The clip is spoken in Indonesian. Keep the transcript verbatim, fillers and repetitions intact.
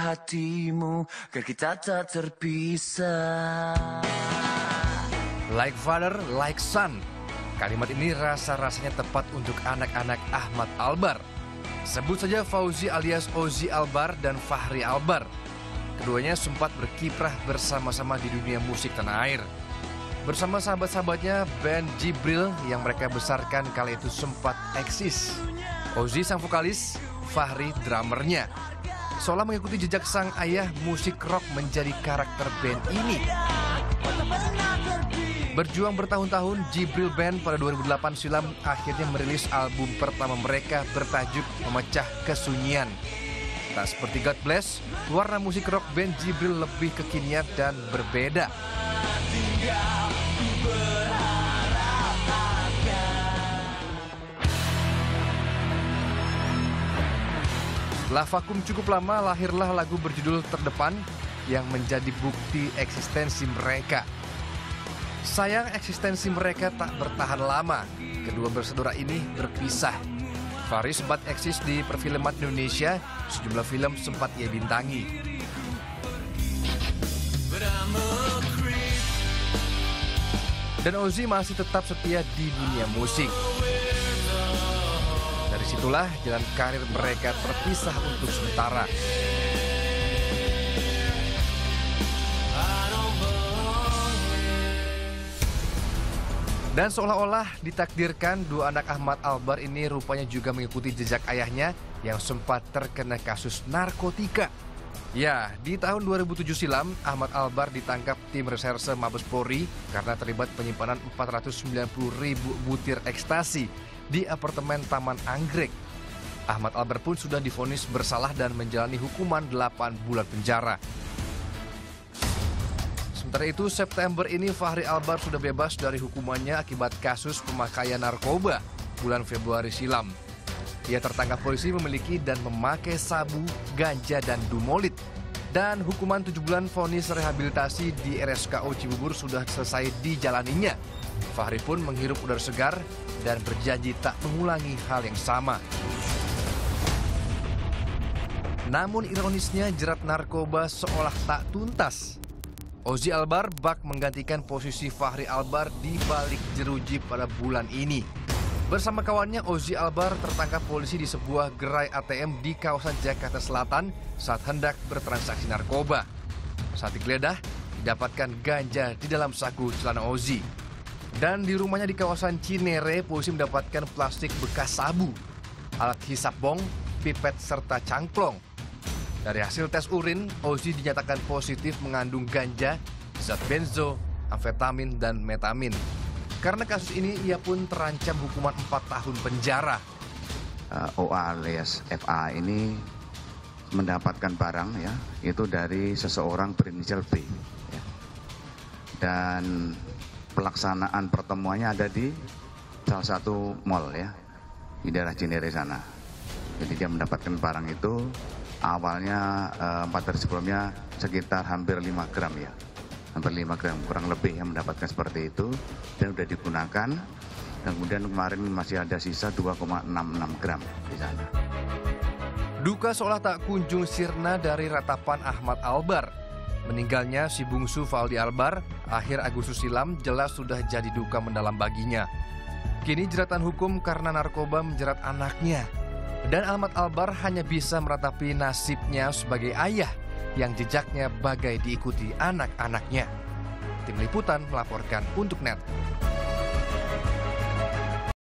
hatimu, agar kita tak terpisah. Like father, like son. Kalimat ini rasa-rasanya tepat untuk anak-anak Ahmad Albar. Sebut saja Fauzi alias Ozi Albar dan Fahri Albar. Keduanya sempat berkiprah bersama-sama di dunia musik tanah air. Bersama sahabat-sahabatnya, band Jibril yang mereka besarkan kala itu sempat eksis. Ozi sang vokalis, Fahri drummernya. Seolah mengikuti jejak sang ayah, musik rock menjadi karakter band ini. Berjuang bertahun-tahun, Jibril Band pada dua ribu delapan silam akhirnya merilis album pertama mereka bertajuk Memecah Kesunyian. Tak seperti God Bless, warna musik rock band Jibril lebih kekinian dan berbeda. Setelah vakum cukup lama, lahirlah lagu berjudul Terdepan yang menjadi bukti eksistensi mereka. Sayang, eksistensi mereka tak bertahan lama. Kedua bersaudara ini berpisah. Fahri sempat eksis di perfilman Indonesia, sejumlah film sempat ia bintangi. Dan Ozi masih tetap setia di dunia musik. Dari situlah jalan karir mereka terpisah untuk sementara. Dan seolah-olah ditakdirkan, dua anak Ahmad Albar ini rupanya juga mengikuti jejak ayahnya yang sempat terkena kasus narkotika. Ya, di tahun dua ribu tujuh silam, Ahmad Albar ditangkap tim reserse Mabes Polri karena terlibat penyimpanan empat ratus sembilan puluh ribu butir ekstasi di apartemen Taman Anggrek. Ahmad Albar pun sudah divonis bersalah dan menjalani hukuman delapan bulan penjara. Sementara itu, September ini Fahri Albar sudah bebas dari hukumannya akibat kasus pemakaian narkoba bulan Februari silam. Ia tertangkap polisi memiliki dan memakai sabu, ganja, dan dumolit. Dan hukuman tujuh bulan vonis rehabilitasi di R S K O Cibubur sudah selesai dijalaninya. Fahri pun menghirup udara segar dan berjanji tak mengulangi hal yang sama. Namun ironisnya, jerat narkoba seolah tak tuntas. Ozi Albar bak menggantikan posisi Fahri Albar di balik jeruji pada bulan ini. Bersama kawannya, Ozi Albar tertangkap polisi di sebuah gerai A T M di kawasan Jakarta Selatan saat hendak bertransaksi narkoba. Saat digeledah, didapatkan ganja di dalam saku celana Ozi. Dan di rumahnya di kawasan Cinere, polisi mendapatkan plastik bekas sabu, alat hisap bong, pipet, serta cangklong. Dari hasil tes urin, Ozi dinyatakan positif mengandung ganja, zat benzo, amfetamin, dan metamin. Karena kasus ini, ia pun terancam hukuman empat tahun penjara. Uh, O A alias F A ini mendapatkan barang ya, itu dari seseorang berinisial B. Ya. Dan pelaksanaan pertemuannya ada di salah satu mall ya, di daerah Cinere sana. Jadi dia mendapatkan barang itu. Awalnya empat hari sebelumnya sekitar hampir lima gram ya, hampir lima gram kurang lebih yang mendapatkan seperti itu dan sudah digunakan. Dan kemudian kemarin masih ada sisa dua koma enam enam gram di sana. Duka seolah tak kunjung sirna dari ratapan Ahmad Albar. Meninggalnya si bungsu Faldi Albar akhir Agustus silam jelas sudah jadi duka mendalam baginya. Kini jeratan hukum karena narkoba menjerat anaknya. Dan Ahmad Albar hanya bisa meratapi nasibnya sebagai ayah yang jejaknya bagai diikuti anak-anaknya. Tim Liputan melaporkan untuk Net.